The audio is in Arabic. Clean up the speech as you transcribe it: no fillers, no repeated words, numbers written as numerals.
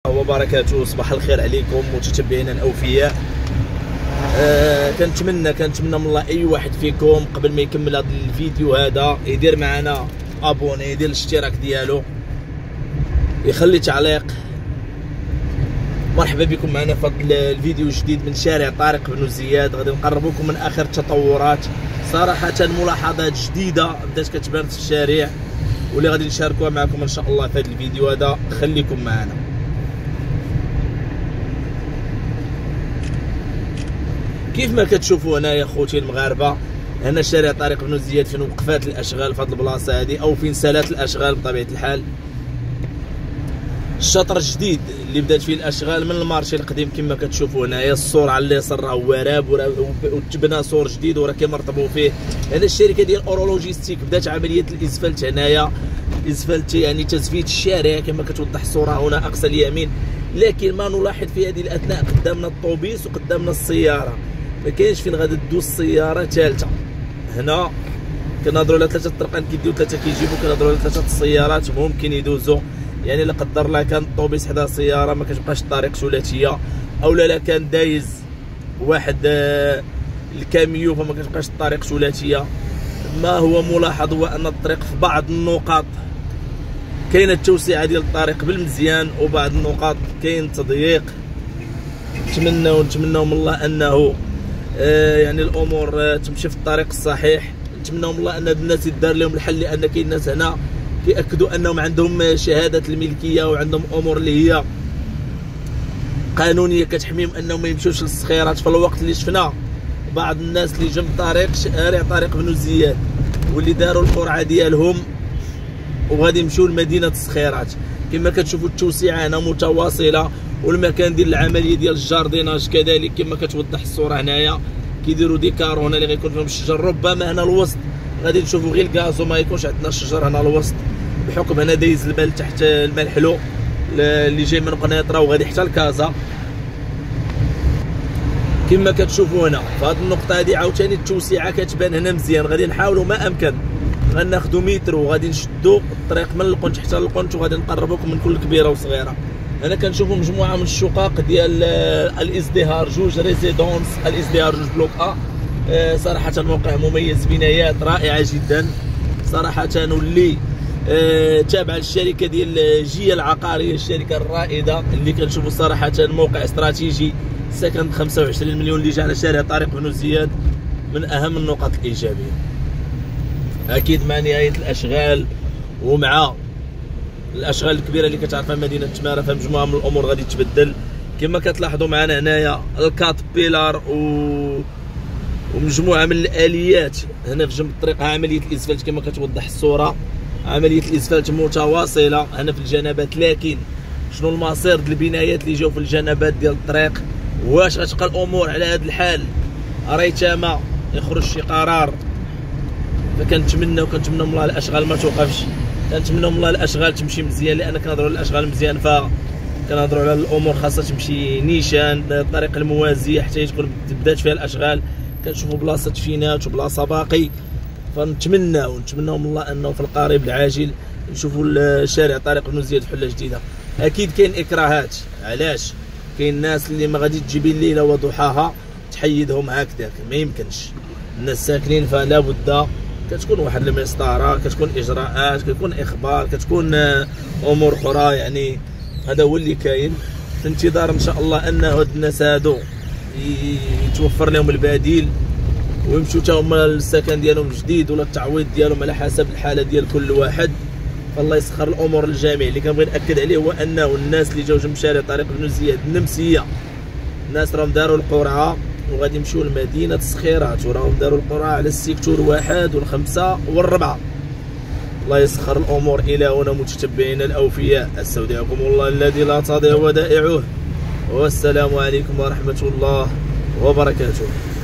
وبركاته. صباح الخير عليكم متتبعينا الاوفياء. كنتمنى من الله اي واحد فيكم قبل ما يكمل هذا الفيديو هذا يدير معنا ابوني، يدير الاشتراك ديالو، يخلي تعليق. مرحبا بكم معنا في هذا الفيديو الجديد من شارع طارق بن زياد. غادي نقربوكم من اخر التطورات. صراحه ملاحظات جديده بدات كتبان في الشارع واللي غادي نشاركوها معكم ان شاء الله في هذا الفيديو هذا. خليكم معنا. كيف ما كتشوفوا هنايا خوتي المغاربه، هنا شارع طارق بن زياد فين وقفات الاشغال في هذه البلاصه هذه او فين سالات الاشغال بطبيعه الحال. الشطر الجديد اللي بدات فيه الاشغال من المارشي القديم كما كتشوفوا هنايا. السور على اليسار راه وراب وتبنى سور جديد وراه كيمرطبوا فيه. هنا الشركه ديال اورولوجيستيك بدات عمليه الاسفلت هنايا، الاسفلت يعني تزفيت الشارع كما كتوضح الصوره هنا اقصى اليمين. لكن ما نلاحظ في هذه الاثناء قدامنا الطوبيس وقدامنا السياره، ما كاينش فين غادي تدوز السياره ثالثه. هنا كنهضروا على ثلاثه الطرقان كيديو ثلاثه كيجيبوا، كنهضروا على ثلاثه السيارات ممكن يدوزوا. يعني لا قدر الله كان الطوبيس حدا السياره ما كتبقاش الطريق ثلاثيه، او لا كان دايز واحد الكاميو فما كتبقاش الطريق ثلاثيه. ما هو ملاحظ هو ان الطريق في بعض النقاط كاينه التوسعه ديال الطريق بالمزيان وبعض النقاط كاين تضييق. نتمناو من الله انه يعني الامور تمشي في الطريق الصحيح. نتمناو من الله ان الناس يدار لهم الحل، لان كاين ناس هنا كيأكدوا انهم عندهم شهاده الملكيه وعندهم امور اللي هي قانونيه كتحميهم انهم ما يمشيوش للصخيرات. في الوقت اللي شفنا بعض الناس اللي جنب طريق شارع طارق بن زياد واللي داروا القرعه ديالهم وغادي يمشيو لمدينه الصخيرات. كما كتشوفوا التوسعه هنا متواصله، والمكان ديال العمليه ديال الجارديناج كذلك كما كتوضح الصوره هنايا. كيديروا ديكار هنا اللي غيكون فيهم الشجر. ربما هنا الوسط غادي نشوفوا غير الكاز وما يكونش عندنا الشجر هنا الوسط، بحكم هنا دايز الماء تحت الماء الحلو اللي جاي من قنيطره وغادي حتى لكازا. كما كتشوفوا هنا في هذه النقطه هذه عاوتاني التوسعه كتبان هنا مزيان. غادي نحاولوا ما امكن غناخذوا متر وغادي نشدوا الطريق من القنت حتى للقنت وغادي نقربوكم من كل كبيره وصغيره. هنا كنشوفوا مجموعه من الشقق ديال الازدهار جوج ريزيدونس، الازدهار جوج بلوك صراحه موقع مميز، بنايات رائعه جدا صراحه، واللي تابعه للشركه ديال جيا العقاريه، الشركه الرائده اللي كنشوفوا صراحه موقع استراتيجي. سكن 25 مليون اللي جا على شارع طارق بن زياد من اهم النقط الايجابيه. اكيد مع نهايه الاشغال ومع الاشغال الكبيره اللي كتعرفها مدينه تماره فمجموعه من الامور غادي تبدل. كما كتلاحظوا معنا هنايا الكات بيلار ومجموعه من الاليات هنا في جنب الطريق. عمليه الاسفلت كما كتوضح الصوره، عمليه الاسفلت متواصله هنا في الجنبات. لكن شنو المصير ديال البنايات اللي جاو في الجنبات ديال الطريق؟ واش غتبقى الامور على هذا الحال ريتما يخرج شي قرار؟ فكنتمنى من الله الاشغال ما توقفش، كنتمنى من الله الاشغال تمشي مزيان، لان كنهضروا على الاشغال مزيان فكنهضروا على الامور خاصها تمشي نيشان. الطريق الموازيه حتى تكون بدات فيها الاشغال كنشوفوا بلاصه تفينات وبلاصه باقي. فنتمناو من الله انه في القريب العاجل نشوفوا شارع طارق بن زياد حله جديده. اكيد كاين اكراهات، علاش؟ كاين الناس اللي ما غادي تجيب الليله وضحاها تحيدهم هكذاك، ما يمكنش. الناس ساكنين فلا بد كتكون واحد المسطره، كتكون اجراءات، كتكون اخبار، كتكون امور اخرى. يعني هذا هو اللي كاين في انتظار ان شاء الله ان هاد الناس هادو يتوفر لهم البديل ويمشيو حتى هما للسكن ديالهم جديد ولا التعويض ديالهم على حسب الحاله ديال كل واحد. فالله يسخر الامور للجميع. اللي كنبغي ناكد عليه هو انه الناس اللي جاو جنب شارع طارق بن زياد النمسيه، الناس راهم داروا القرعه وغادي يمشيو لمدينه الصخيرات، وراهم داروا القرعه على السيكتور 1 و5 و4. الله يسخر الامور. الى هنا متتبعينا الاوفياء، استودعكم الله الذي لا تضيع ودائعه، والسلام عليكم ورحمه الله وبركاته.